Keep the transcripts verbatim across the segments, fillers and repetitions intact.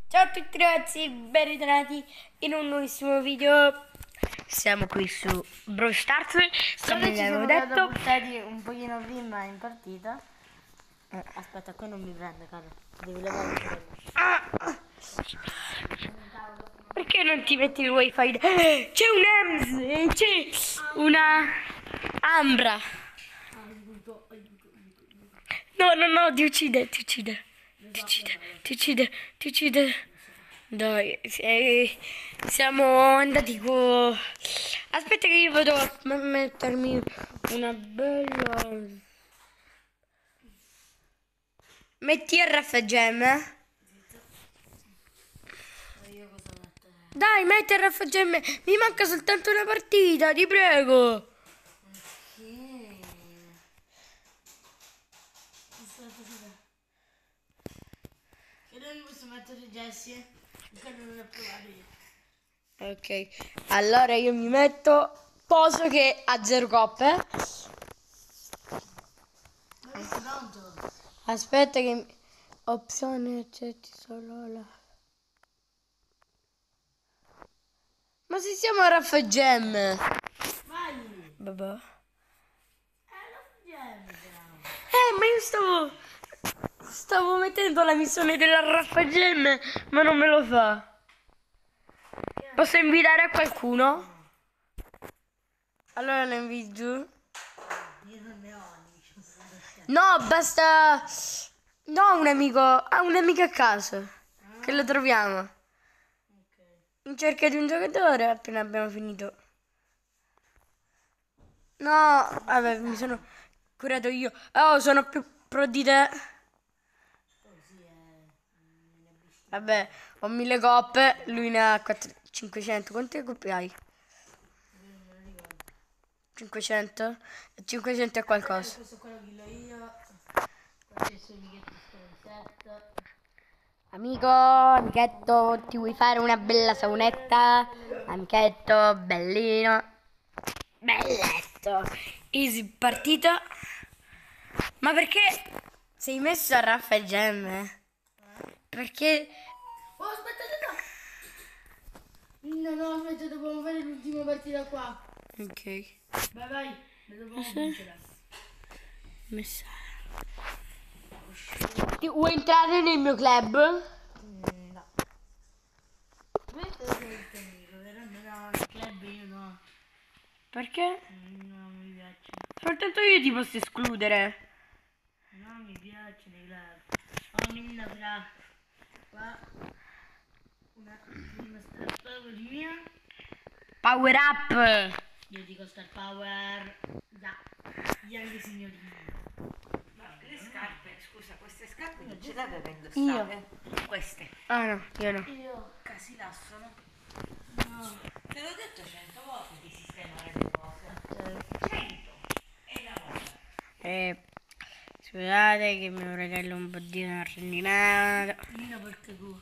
Ciao a tutti ragazzi, ben ritrovati in un nuovissimo video. Siamo qui su Brawl Stars, come vi avevo detto. Buttati un pochino prima in partita. Eh. Aspetta, qui non mi prende, caro. Devi levare il quello. Ah, ah. Perché non ti metti il wifi? Eh, c'è un Ems e c'è una Ambra. No, no, no, ti uccide, ti uccide. Ti uccide, ti uccide, ti uccide. Dai, eh, siamo andati con... Aspetta che io vado a mettermi una bella... Metti R F Gem, eh? Dai, metti R F Gem, mi manca soltanto una partita, ti prego. Ok, allora io mi metto, poso che ha zero coppe. Aspetta che opzione accetti solo la. Ma se siamo a Raffa Gem. Vai! Vabbè. Eh, Eh, ma io stavo stavo mettendo la missione della Raffa Gem, ma non me lo fa. Posso invitare a qualcuno? Allora lo invito giù. io non ne ho amici. No, basta. No, un amico. Ah, un amico a caso. Ah. Che lo troviamo. Ok. In cerca di un giocatore appena abbiamo finito. No, vabbè, mi sono curato io. Oh, sono più pro di te. Vabbè, ho mille coppe, lui ne ha cinquecento. Quante coppe hai? cinquecento? cinquecento è qualcosa. Questo qua lo chilo io. Questo è il suo amichetto sconsetto. Amico, amichetto, ti vuoi fare una bella saunetta? Amichetto, bellino. Belletto. Easy partita. Ma perché sei messo a Raffa Gem? Perché... Oh, aspetta, aspetta. No, no, aspetta, dobbiamo fare l'ultima partita qua. Ok. Vai, vai, ne dobbiamo vincere. Messa. Ti vuoi entrare nel mio club? Mm, no. Questo è il tuo amico, però no, il club io no. Perché? Mm, no, non mi piace. Soltanto io ti posso escludere. No, mi piace nei club. Ogni una fra qua. Una prima star power mia. Power up! Io dico star power. Da. Bianche signorini. Ma le scarpe, scusa, queste scarpe non ce le aveva indossate? Io. Queste. Ah no, io no. Io. Casi lasciano. No. Te l'ho detto cento volte di sistemare le cose. Cento. E la volta. Eh, scusate che mi regalo un po' di rendimento. Nina perché tu.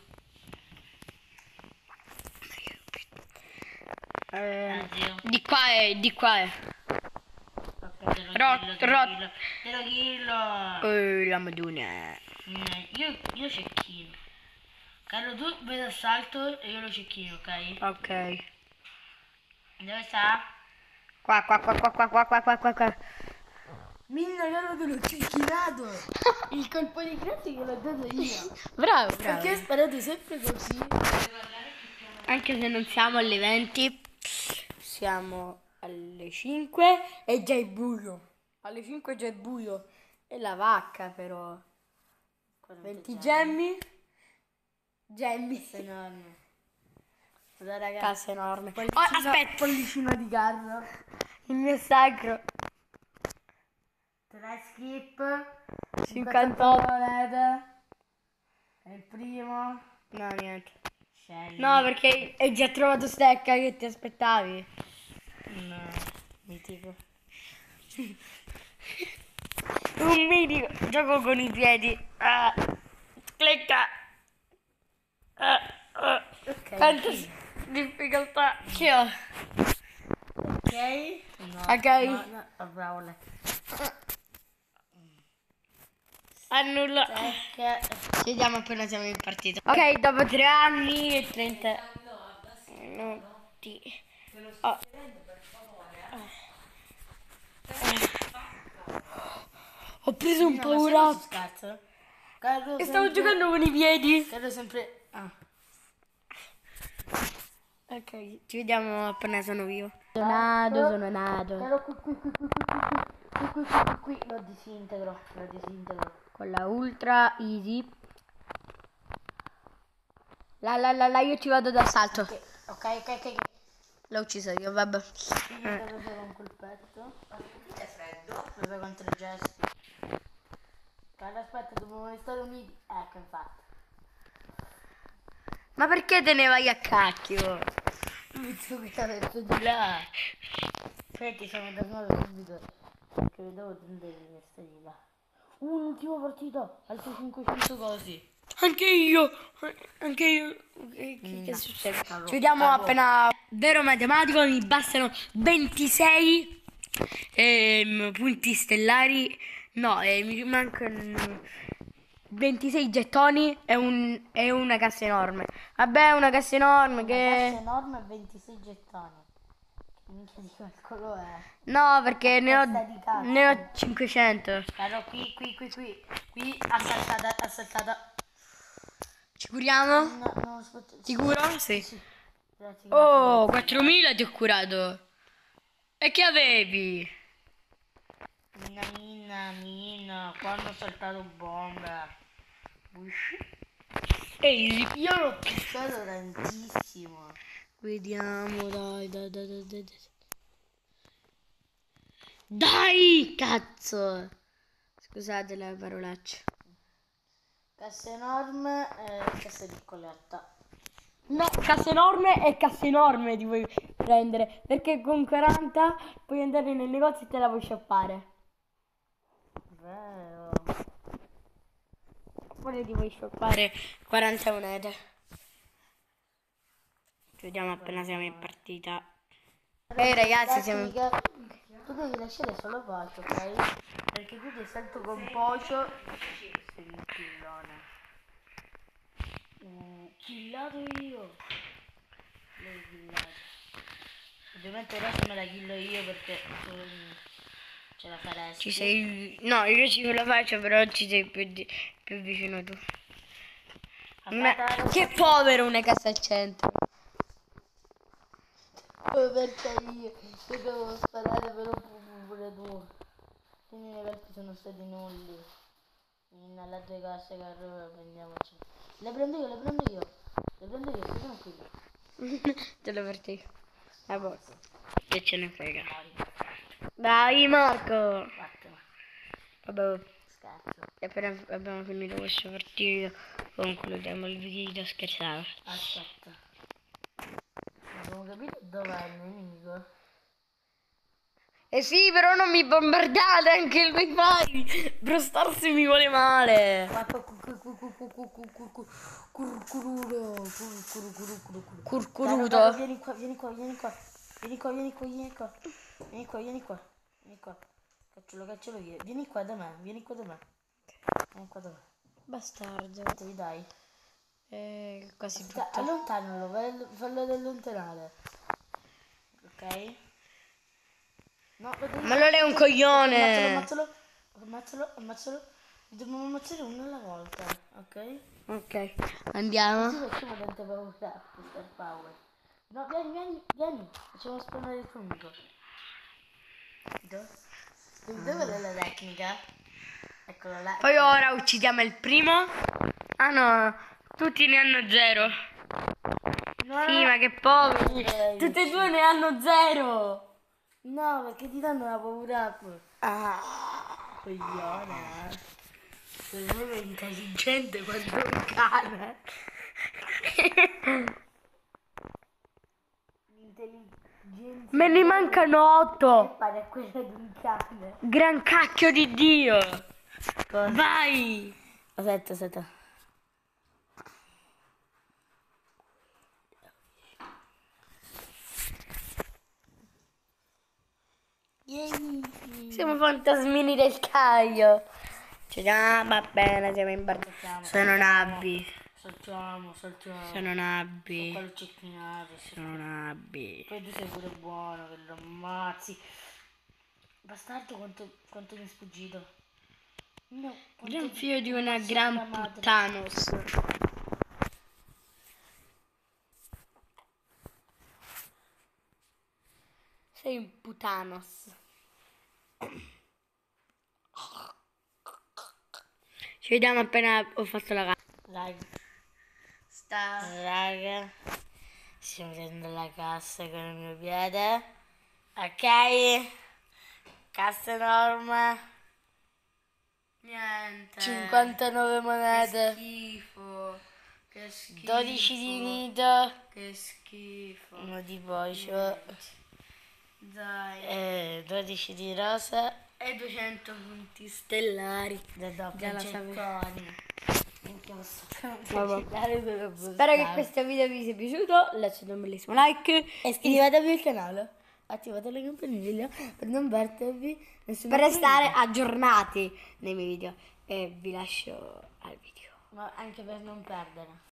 Eh, Zio. di qua è, di qua è. Ok, te lo Rot- chillo, te lo rot- chillo. Te lo chillo. Eh, la madonna. Mm, Io, io cecchino. Carlo, tu vedi assalto e io lo cecchino, ok? Ok. Dove sta? Qua, qua, qua, qua, qua, qua, qua, qua, qua, qua. Minna, Carlo, te l'ho cecchinato. Il colpo di grazia gliel'ho dato io. Bravo, bravo. Perché sparate sempre così? Anche se non siamo alle venti, siamo alle cinque e già è buio. Alle cinque già è buio. E la vacca però. venti gemmi. Gemmi. È enorme. Guarda, ragazzi. Casa enorme. Oh, Pollicino- aspetta. Pollicino di Carlo. Il mio sacro. tre skip. cinquantotto. monete. È il primo. No, niente. Shelly. No, perché hai già trovato Stecca che ti aspettavi. No. Mitico. Un mitico. Gioco con i piedi. Ah. Clicca. Ah, ah. Ok. Quante difficoltà che ho. Ok. No. Ok. No, no. Oh, bravo lei. Annulla. Sec. Ci vediamo appena siamo in partita. Ok, dopo tre anni e trenta minuti. Oh. Ho preso un No, power ma up. scherzo. Cado E stavo sempre- giocando con i piedi. Cado sempre... Ah. Ok, ci vediamo appena sono vivo. Sono nato, sono nato. Cado qui, qui, qui, qui, qui, qui, qui, qui, qui, qui, qui, lo disintegro, lo disintegro. Con la ultra easy. La la la la, io ci vado d'assalto. Ok, ok, ok, ok. L'ho ucciso io, vabbè. Io devo fare un colpetto. È freddo. Dove contro i gesti. Cado, aspetta, dobbiamo stare uniti. Ecco, infatti. Ma perché te ne vai a cacchio? Visto che adesso di là. Aspetta, siamo tornati subito. Perché vedevo tante di stare di là. Uh, l'ultima partita. Altri cinquecento cosi. Anche io, anche io. Che, che- che No. succede? Cavolo, Ci vediamo cavolo. appena. Vero matematico, mi bastano ventisei ehm, punti stellari. No, eh, mi mancano ventisei gettoni e, un, e una cassa enorme. Vabbè, una cassa enorme Una cassa che. enorme e ventisei gettoni. Che minchia di calcolo è? No, perché ne Testa di ho, cazzo. ne ho cinquecento. Caro, qui, qui, qui, qui. Qui, assaltata, assaltata. Ci curiamo? No, no, aspetta. Sicuro? Sì. Sì. Grazie, Oh, grazie, quattromila ti ho curato. E che avevi? grazie. Minna, minna, minna. Quando ho saltato bomba. Usci. Ehi, Io l'ho piccato tantissimo. vediamo, dai, dai, dai, dai, dai. dai. Dai, cazzo. Scusate la parolaccia. Cassa enorme e cassa piccoletta. No, cassa enorme e cassa enorme ti vuoi prendere. Perché con quaranta puoi andare nel negozio e te la puoi shoppare. Vero. Oppure ti puoi shoppare quaranta monete. Ci vediamo appena siamo in partita. Ehi ragazzi, siamo... Tecnica, tu devi lasciare solo Pocio, ok? Perché tu ti salto con Pocio. Sei un killone. Uh, killato io. L'hai killato. Ovviamente adesso me la killo io perché um, ce la faresti. Ci sei... No, io ci la faccio, però ci sei più, di- più vicino tu. Una- Aspetta, Che povero una casa al centro. oh, perché io, io devo sparare però pu- pure tu. Quindi i colpi sono stati nulli. In alle due casse che arrivano prendiamoci. Le prendo io, le prendo io. Le prendo io, stai tranquillo. Te lo per te. Vabbè, che ce ne frega. Dai Marco. Vattene, Vabbè, scherzo. appena abbiamo finito questa partita concludiamo il video, scherzavo. Aspetta. Abbiamo capito dov'è il nemico? Eh sì, però non mi bombardate anche il wifi. Bro Stars mi vuole male. Guarda, cu- cu- cu- cu- cu- cu- cu- cu- cu- curcurudo, cur- cur- cur- cur- cur- Curcuruto. Dai, dai, vieni qua, vieni qua, vieni qua. Vieni qua, vieni qua, vieni qua. Vieni qua, vieni qua. Vieni qua. Cacciolo, cacciolo via. Vieni qua da me, vieni qua da me. Vieni qua da me. Bastardo. Dai, dai. Eh, quasi Sta- tutto. allontanalo, fallo, fallo ad allontanare. Ok? No, lo devi- Ma non è un coglione. Ammazzalo, ammazzalo, ammazzalo. Dobbiamo ammazzare uno alla volta, ok? Ok, andiamo. Così facciamo tante paura, star power. No, vieni, vieni, vieni. Facciamo spawnare il tuo amico. Dove? Dove è la tecnica? Eccola là. Poi ora uccidiamo il primo. Ah no, tutti ne hanno zero. No, Sì, ma che poveri. Eh, Tutte e due ne hanno zero. no, perché ti danno la paura. Ah. Coglione. Per me è intelligente quando è un cane. L'intelligenza. Me ne mancano otto. Pare quella di un cane. Gran cacchio di Dio. Cosa? Vai. Aspetta, aspetta. Vieni. Siamo fantasmini del Caio. Ci vediamo appena siamo in bar. Saltiamo, Sono saltiamo. nabbi. Saltiamo, saltiamo. Sono nabbi. Quello cecchinato. Sì. Sono nabbi. Poi tu sei pure buono, che lo ammazzi. Bastardo, quanto, quanto mi è sfuggito. No, quanto Gran figlio di una ammazzato gran mia madre. puttanos. Sei un putanos. Ci vediamo appena ho fatto la casa. Raga, Sta. raga, stiamo vedendo la cassa con il mio piede. Ok, cassa enorme. Niente. cinquantanove Che monete. schifo. Che schifo. dodici di nido. Che schifo. Uno di bocio. Dai. E dodici di rosa. E duecento punti stellari. Da dopo Già la gecconi. Minchia, lo sappiamo Vabbè. cellulare quello Spero che postale. questo video vi sia piaciuto. Lasciate un bellissimo like. E iscrivetevi al canale. Attivate la campanella per non perdervi nessun Per altro restare video. aggiornati nei miei video. E vi lascio al video. Ma anche per non perdere.